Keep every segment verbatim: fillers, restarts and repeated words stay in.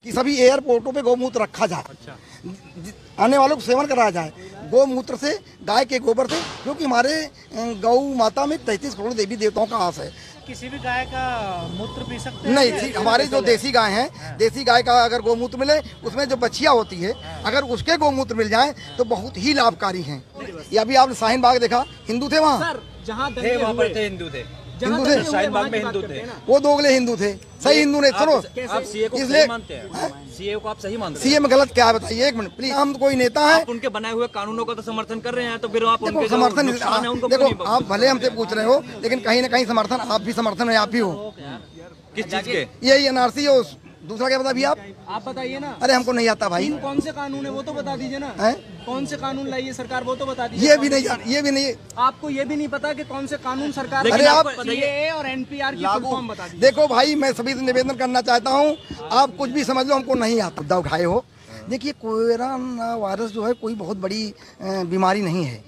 कि सभी एयरपोर्टों पे गौमूत्र रखा जाए। अच्छा। आने वालों को सेवन कराया जाए गौमूत्र से, गाय के गोबर से, क्योंकि हमारे गौ माता में तैंतीस करोड़ देवी देवताओं का आस है। किसी भी गाय का मूत्र पी सकते हैं? नहीं, हमारे जो देसी गाय हैं, देसी गाय का अगर गौमूत्र मिले, उसमें जो बछिया होती है, अगर उसके गौमूत्र मिल जाए तो बहुत ही लाभकारी हैं। ये अभी आपने शाहीन बाग देखा, हिंदू थे वहाँ, जहाँ वहाँ पर थे हिंदू थे, हिंदू थे, शाहीन बाग में हिंदू थे, वो दोगले हिंदू थे। सही हिंदू ने, सुनो, आप सीए को सही मानते हैं? सीए को आप सही मानते हैं? सीए में गलत क्या है बताइए, एक मिनट प्लीज। हम कोई नेता है, आप उनके बनाए हुए कानूनों का तो समर्थन कर रहे हैं, तो फिर आप उनके समर्थन, देखो आप भले हमसे पूछ रहे हो, लेकिन कहीं ना कहीं समर्थन आप भी समर्थन है, आप ही हो। किस चीज के? यही एनआरसी हो, दूसरा क्या बता भी आप आप बताइए ना। अरे हमको नहीं आता भाई। कौन से कानून है वो तो बता दीजिए ना। है? कौन से कानून लाई है सरकार वो तो बता दीजिए। ये भी नहीं जान, ये भी नहीं, आपको ये भी नहीं पता कि कौन से कानून सरकार। अरे आप सीएए और एनपीआर की फुल फॉर्म बता दीजिए। देखो भाई, मैं सभी से निवेदन करना चाहता हूँ, आप कुछ भी समझ लो, हमको नहीं आता। मुद्दा उठाए हो, देखिए कोरोना वायरस जो है कोई बहुत बड़ी बीमारी नहीं है।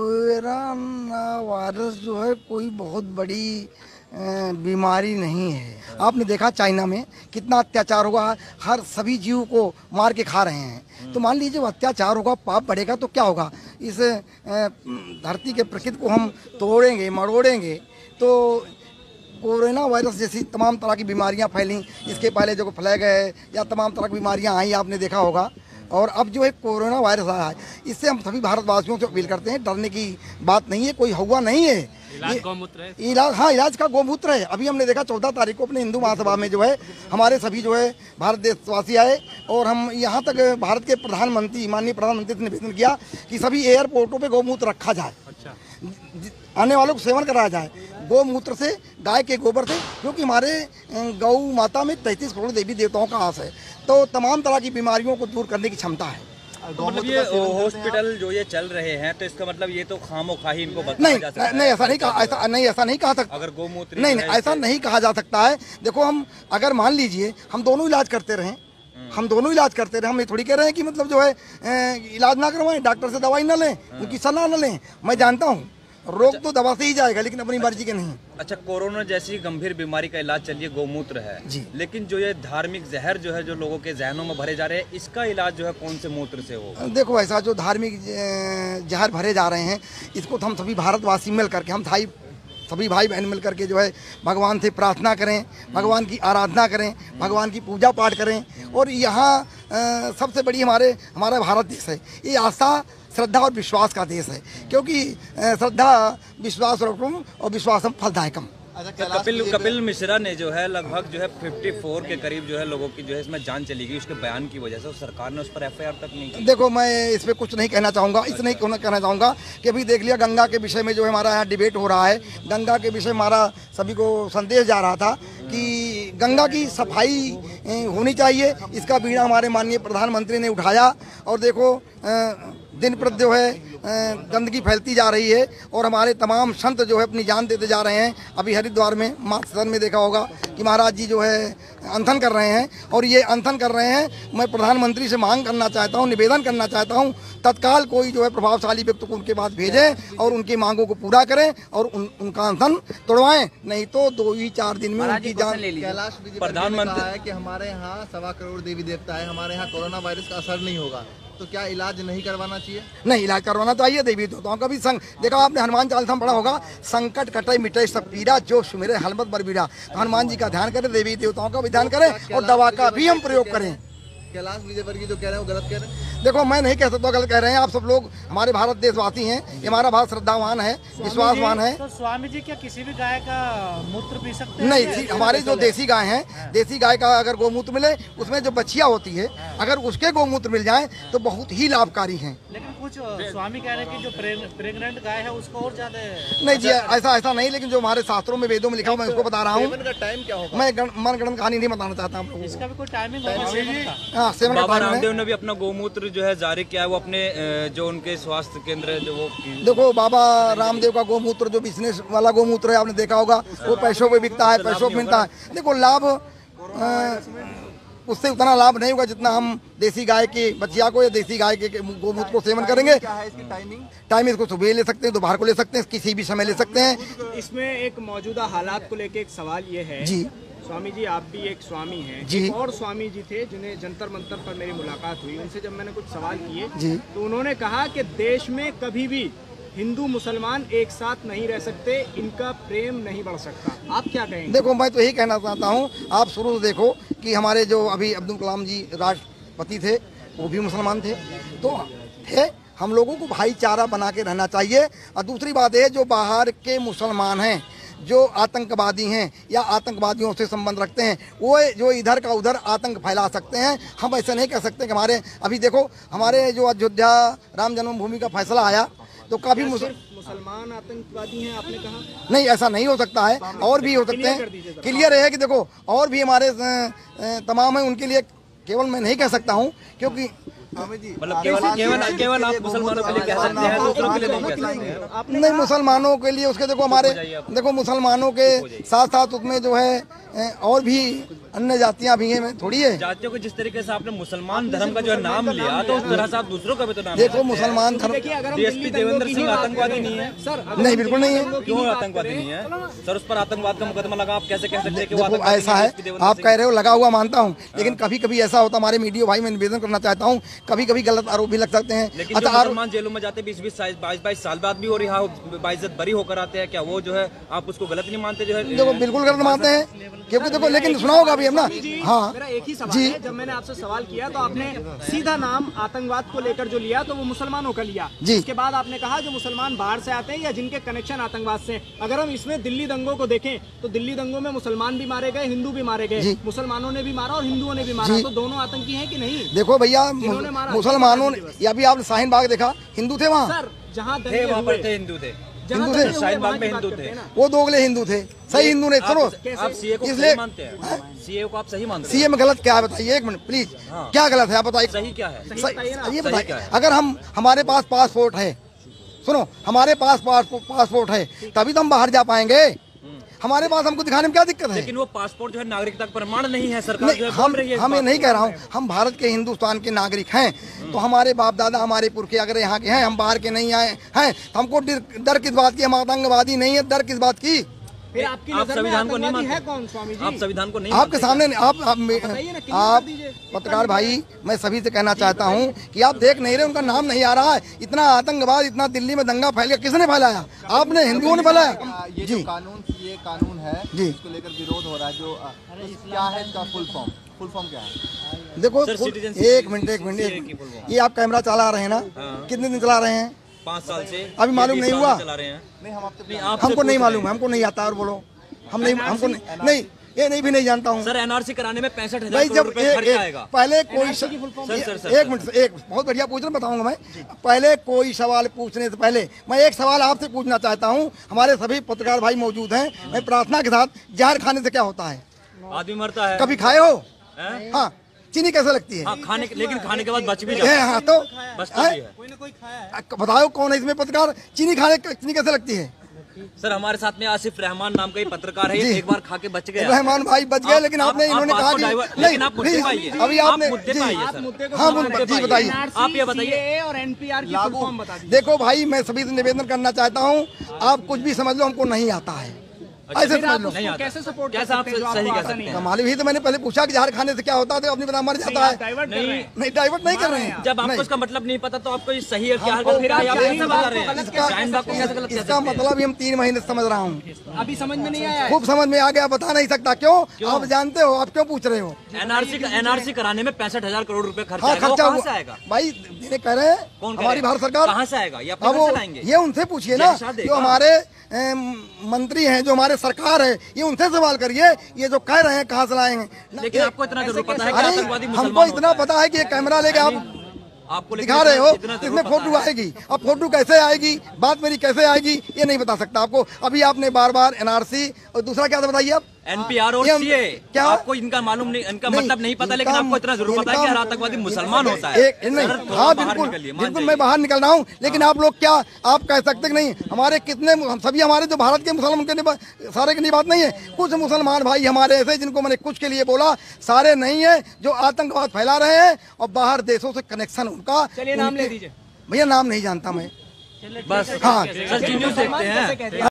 कोरोना वायरस जो है कोई बहुत बड़ी बीमारी नहीं है। आपने देखा चाइना में कितना अत्याचार होगा, हर सभी जीव को मार के खा रहे हैं। तो मान लीजिए अत्याचार होगा, पाप बढ़ेगा तो क्या होगा, इस धरती के प्रकृति को हम तोड़ेंगे, मरोड़ेंगे तो कोरोना वायरस जैसी तमाम तरह की बीमारियां फैली। इसके पहले जो फ्लैग है या तमाम तरह की बीमारियां आई, आपने देखा होगा। और अब जो है कोरोना वायरस आया है, इससे हम सभी भारतवासियों से अपील करते हैं, डरने की बात नहीं है, कोई हुआ नहीं है। इलाज गौमूत्र है। इलाज, हाँ, इलाज का गौमूत्र है। अभी हमने देखा चौदह तारीख को अपने हिंदू महासभा में जो है हमारे सभी जो है भारत देशवासी आए, और हम यहाँ तक भारत के प्रधानमंत्री, माननीय प्रधानमंत्री से निवेदन किया कि सभी एयरपोर्टों पे गौमूत्र रखा जाए। अच्छा। आने वालों को सेवन कराया जाए गौमूत्र से, गाय के गोबर से, क्योंकि हमारे गौ माता में तैंतीस करोड़ देवी देवताओं का आस है। तो तमाम तरह की बीमारियों को दूर करने की क्षमता है। तो मतलब ये हॉस्पिटल जो ये चल रहे हैं, तो इसका मतलब ये तो खामोखाही इनको नहीं, जा सकता नहीं, ऐसा नहीं कहा, ऐसा नहीं, ऐसा नहीं कहा सकता। अगर गौमूत्र नहीं, नहीं, ऐसा नहीं कहा जा सकता है। देखो, हम अगर मान लीजिए हम दोनों इलाज करते रहें, हम दोनों इलाज करते रहे, हम ये थोड़ी कह रहे हैं कि मतलब जो है इलाज ना करवाएं, डॉक्टर से दवाई ना लें, उनकी सलाह ना लें। मैं जानता हूँ रोग तो दवा से ही जाएगा, लेकिन अपनी मर्जी के नहीं। अच्छा, कोरोना जैसी गंभीर बीमारी का इलाज चलिए गौमूत्र है जी, लेकिन जो ये धार्मिक जहर जो है जो लोगों के जहनों में भरे जा रहे हैं, इसका इलाज जो है कौन से मूत्र से हो? देखो, ऐसा जो धार्मिक जहर भरे जा रहे हैं, इसको तो हम सभी भारतवासी मिल करके, हम भाई सभी भाई बहन मिल करके जो है भगवान से प्रार्थना करें, भगवान की आराधना करें, भगवान की पूजा पाठ करें। और यहाँ सबसे बड़ी हमारे हमारा भारत देश है, ये आस्था, श्रद्धा और विश्वास का देश है, क्योंकि श्रद्धा विश्वास और विश्वासम फलदायकम। अच्छा, कपिल कपिल मिश्रा ने जो है लगभग जो है चौवन के करीब जो है लोगों की जो है इसमें जान चली गई उसके बयान की वजह से, सरकार ने उस पर एफ आई आर तक नहीं की। देखो, मैं इस पर कुछ नहीं कहना चाहूँगा, इतना ही कहना चाहूँगा कि अभी देख लिया गंगा के विषय में जो है हमारा यहाँ डिबेट हो रहा है। गंगा के विषय हमारा सभी को संदेश जा रहा था कि गंगा की सफाई होनी चाहिए। इसका बीड़ा हमारे माननीय प्रधानमंत्री ने उठाया, और देखो दिन प्रति जो है गंदगी फैलती जा रही है, और हमारे तमाम संत जो है अपनी जान देते जा रहे हैं। अभी हरिद्वार में माँ सदन में देखा होगा कि महाराज जी जो है अनशन कर रहे हैं, और ये अनशन कर रहे हैं। मैं प्रधानमंत्री से मांग करना चाहता हूँ, निवेदन करना चाहता हूँ, तत्काल कोई जो है प्रभावशाली व्यक्ति को उनके पास भेजें और उनकी मांगों को पूरा करें और उन, उनका अनशन तोड़वाएं, नहीं तो दो ही चार दिन में उनकी जान ले लीजिए। कैलाश प्रधानमंत्री कहा है कि हमारे यहाँ सवा करोड़ देवी देवता है, हमारे यहाँ कोरोना वायरस का असर नहीं होगा, तो क्या इलाज नहीं करवाना चाहिए? नहीं, इलाज करवाना चाहिए। देवी देवताओं का भी संग, देखा आपने हनुमान चालीसा पढ़ा होगा, संकट कटे मिटे सब पीड़ा, जो सुमिरे हलमत बरबीड़ा। तो हनुमान जी का ध्यान करें, देवी देवताओं का भी ध्यान करें, और दवा का भी हम प्रयोग करें। कैलाश विजयवर्गीय जो कह रहे हैं वो गलत कह रहे हैं? देखो, मैं नहीं कह सकता गलत कह रहे हैं, आप सब लोग हमारे भारत देशवासी हैं, ये हमारा भारत श्रद्धावान है, विश्वासवान है। तो स्वामी जी क्या किसी भी गाय का मूत्र पी सकते हैं? नहीं, हमारे जो देसी गाय हैं, देसी गाय का अगर गौमूत्र मिले, उसमें जो बछिया होती है, अगर उसके गौमूत्र मिल जाए तो बहुत ही लाभकारी हैं। लेकिन कुछ स्वामी कह रहे हैं कि जो प्रेग्नेंट गाय है उसको और ज्यादा। नहीं जी, ऐसा ऐसा नहीं, लेकिन जो हमारे शास्त्रों में वेदों में लिखा, मैं उसको बता रहा हूँ। टाइम क्या होगा? मैं मनगढ़ंत कहानी नहीं बताना चाहता हूँ। इसका भी कोई टाइमिंग होगा? बाबा रामदेव ने भी अपना गौमूत्र जो है जारी किया है, वो अपने जो उनके स्वास्थ्य केंद्र है जो वो। देखो, बाबा रामदेव का गौमूत्र जो बिजनेस वाला गौमूत्र है, आपने देखा होगा, वो पैसों पे बिकता है, पैसों पे मिलता है। देखो, लाभ उससे उतना लाभ नहीं होगा जितना हम देसी गाय के बच्चिया को या देसी गाय के गौमूत्र को सेवन करेंगे। क्या है इसकी टाइमिंग? टाइम इसको सुबह ले सकते हैं, दोपहर को ले सकते हैं, किसी भी समय ले सकते हैं। इसमें एक मौजूदा हालात को लेके एक सवाल ये है जी स्वामी जी, आप भी एक स्वामी हैं। जी। एक और स्वामी जी थे जिन्हें जंतर मंतर पर मेरी मुलाकात हुई, उनसे जब मैंने कुछ सवाल किए जी। तो उन्होंने कहा कि देश में कभी भी हिंदू मुसलमान एक साथ नहीं रह सकते, इनका प्रेम नहीं बढ़ सकता। आप क्या कहेंगे? देखो, मैं तो यही कहना चाहता हूँ, आप शुरू से देखो कि हमारे जो अभी अब्दुल कलाम जी राष्ट्रपति थे वो भी मुसलमान थे, तो थे। हम लोगों को भाईचारा बना के रहना चाहिए। और दूसरी बात है, जो बाहर के मुसलमान हैं, जो आतंकवादी हैं या आतंकवादियों से संबंध रखते हैं, वो जो इधर का उधर आतंक फैला सकते हैं। हम ऐसा नहीं कह सकते कि हमारे अभी देखो हमारे जो अयोध्या राम जन्मभूमि का फैसला आया तो काफी मुसलमान आतंकवादी हैं आपने कहा? नहीं, ऐसा नहीं हो सकता है, और भी हो सकते हैं। क्लियर है कि देखो और भी हमारे तमाम है, उनके लिए केवल मैं नहीं कह सकता हूँ, क्योंकि मतलब केवल केवल केवल आप मुसलमानों के लिए कह सकते हैं, दूसरों के लिए नहीं कह सकते हैं। नहीं, मुसलमानों के लिए उसके देखो हमारे देखो मुसलमानों के साथ साथ उसमें जो है और भी अन्य जातियां भी हैं, थोड़ी है। जातियों को जिस तरीके से आपने मुसलमान धर्म का जो है नाम लिया, तो उस तरह से आप दूसरों का भी तो नाम देखो मुसलमान धर्म। डीएसपी देवेंद्र सिंह आतंकवादी नहीं है सर? नहीं, बिल्कुल नहीं है। क्यों आतंकवादी नहीं है सर? उस पर आतंकवाद का मुकदमा लगा, आप कैसे कह सकते हैं कि वो देखो ऐसा है, आप कह रहे हो लगा हुआ मानता हूँ, लेकिन कभी कभी ऐसा होता, हमारे मीडिया भाई मैं निवेदन करना चाहता हूँ, कभी कभी गलत आरोप भी लग सकते हैं। लेकिन जो मुसलमान जेलों में जाते बीस बीस बाईस बाईस साल बाद भी और यहाँ बाइज्जत बरी होकर आते हैं, क्या वो जो है आप उसको गलत नहीं मानते? जो है देखो बिल्कुल गलत मानते हैं, क्योंकि देखो लेकिन सुनाओगा भी हम ना। हाँ, मेरा एक ही सवाल है, जब मैंने आपसे सवाल किया तो आपने सीधा नाम आतंकवाद को लेकर जो लिया तो वो मुसलमानों का लिया। उसके बाद आपने कहा जो मुसलमान बाहर से आते हैं या जिनके कनेक्शन आतंकवाद से। अगर हम इसमें दिल्ली दंगों को देखें तो दिल्ली दंगों में मुसलमान भी मारे गए, हिंदू भी मारे गए, मुसलमानों ने भी मारा और हिंदुओं ने भी मारा, तो दोनों आतंकी हैं कि नहीं? देखो भैया, मुसलमानों ने, या भी आपने शाहीन बाग देखा, हिंदू थे वहाँ? सर जहाँ थे वहाँ पर थे, हिंदू थे, हिंदू थे, शाहीन बाग में हिंदू थे, वो दोगले हिंदू थे। सही हिंदू ने सुनो, आप सीए को सही मानते हैं? सीए को आप सही मानते हैं? सीए में गलत क्या है बताइए, एक मिनट प्लीज। क्या गलत है आप बताइए? सही क्या है? ये बताइए। अगर हम हमारे पास पासपोर्ट है, सुनो हमारे पास पासपोर्ट है तभी तो हम बाहर जा पाएंगे। हमारे पास हमको दिखाने में क्या दिक्कत है? लेकिन वो पासपोर्ट जो है नागरिकता का प्रमाण नहीं है, सरकार जो है हम बोल रही है। हम ये नहीं कह रहा हूँ, हम भारत के हिंदुस्तान के नागरिक हैं, तो हमारे बाप दादा हमारे पुरखे अगर यहाँ के हैं, हम बाहर के नहीं आए हैं, तो हमको डर किस बात की? हम आतंकवादी नहीं है, डर किस बात की? फिर आपकी आप नजर में संविधान को नहीं आतंकवादी मानते? है कौन स्वामी जी? आप संविधान को नहीं आपके सामने आप आप, ना, आप पत्रकार भाई, मैं सभी से कहना चाहता हूं कि आप देख नहीं रहे, उनका नाम नहीं आ रहा है। इतना आतंकवाद, इतना दिल्ली में दंगा फैल गया, किसने फैलाया? आपने, हिंदुओं ने फैलाया। ये जो कानून ये कानून है जी, इसको लेकर विरोध हो रहा है, जो तो क्या है इसका फुल फॉर्म? फुल फॉर्म क्या है? देखो एक मिनट एक मिनट एक मिनट, ये आप कैमरा चला रहे हैं ना? कितने दिन चला रहे हैं? पाँच साल से। अभी मालूम नहीं हुआ? चला रहे हैं? नहीं, हम आपसे हमको नहीं मालूम, हमको नहीं आता। और बोलो, हम नहीं, हमको नहीं, ये नहीं भी नहीं जानता हूँ सर। एनआरसी कराने में पैंसठ हजार भाई। जब रुपए खर्च आएगा। पहले कोई सर, सर, सर, एक मिनट, एक बहुत बढ़िया पूछ रहा, बताऊंगा मैं। पहले कोई सवाल पूछने से पहले मैं एक सवाल आपसे पूछना चाहता हूँ। हमारे सभी पत्रकार भाई मौजूद हैं, मैं प्रार्थना के साथ, जहर खाने से क्या होता है? आदमी मरता है। कभी खाए हो? हाँ, चीनी कैसे लगती है? हाँ, खाने लेकिन खाने के बाद बच भी जाता है। हाँ, तो बचता भी है। कोई ना कोई खाया है। बताओ कौन है इसमें पत्रकार? चीनी खाने चीनी कैसे लगती है? सर हमारे साथ में आसिफ रहमान नाम का ही पत्रकार है, एक बार खा के बच गया। रहमान भाई बच गए, लेकिन आपने इन्होंने कहा कि नहीं, आप मुद्दे पे आइए। अभी आपने मुद्दे पे आइए सर। हाँ जी बताइए, आप ये बताइए। और एनपीआर की फुल फॉर्म बता दीजिए। देखो भाई, मैं सभी से निवेदन करना चाहता हूँ, आप कुछ भी समझ लो, हमको नहीं आता है, ऐसे समझ लो। नहीं आता। कैसे सपोर्ट कैसे आप सही कह सकते हैं? कमाल ही तो मैंने पहले पूछा कि जहर खाने से क्या होता है, अपनी बता मर जाता है। नहीं, नहीं डाइवर्ट नहीं कर रहे हैं। जब आपको इसका मतलब नहीं पता तो आपको ये सही है क्या? फिर आप कैसे बता रहे हैं? शाहीन बाग को कैसे गलत कह सकते इसका हैं? मतलब ही हम तीन महीने से समझ रहा हूँ, अभी समझ में नहीं आया है। खूब समझ में आ गया, बता नहीं सकता। क्यों? आप जानते हो, आप क्यों पूछ रहे हो? एनआरसी एनआरसी कराने में पैंसठ हजार करोड़ रुपए खर्च हाँ, आएगा, वो खर्चा कहाँ से हुआ आएगा? भाई, देने कह रहे हैं कौन हमारी भारत सरकार। कहाँ से आएगा? ये अपने अब घर वो से लाएंगे। ये उनसे पूछिए ना, जो हमारे अम, मंत्री हैं, जो हमारे सरकार है, ये उनसे सवाल करिए, ये जो कह रहे हैं कहाँ से लाएंगे। लेकिन आपको इतना जरूर पता है कि अरे आतंकवादी हमको मुसलमान इतना होता है। पता है कि ये कैमरा लेके आप आपको दिखा रहे हो, इसमें फोटो आएगी। अब फोटो कैसे आएगी, बात मेरी कैसे आएगी, ये नहीं बता सकता आपको। अभी आपने बार बार एनआरसी और दूसरा क्या था बताइए आप? एनपीआर और सीए, क्या आपको इनका मालूम नहीं, इनका मतलब नहीं पता, लेकिन आपको इतना जरूर पता है कि हर आतंकवादी मुसलमान होता है। एक नहीं, हाँ बिल्कुल बिल्कुल, मैं बाहर निकल रहा हूँ, लेकिन आप लोग क्या आप कह सकते कि नहीं? हमारे कितने, हम सभी हमारे जो भारत के मुसलमान के सारे की बात नहीं है, कुछ मुसलमान भाई हमारे ऐसे जिनको मैंने कुछ के लिए बोला, सारे नहीं है, जो आतंकवाद फैला रहे हैं और बाहर देशों से कनेक्शन उनका। चलिए नाम ले दीजिए भैया, नाम नहीं जानता मैं बस। हाँ, सर जी न्यूज़ देखते हैं।